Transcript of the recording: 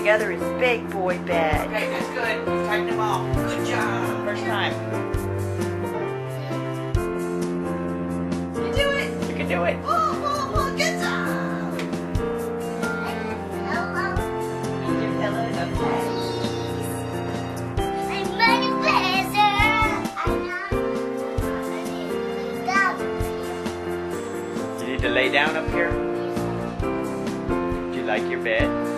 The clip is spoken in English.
together his big boy bed. Okay, that's good. You tightened them all. Good job. First time. You do it. You can do it. Good job. Need your pillows? Okay. You need to lay down up here. Do you like your bed?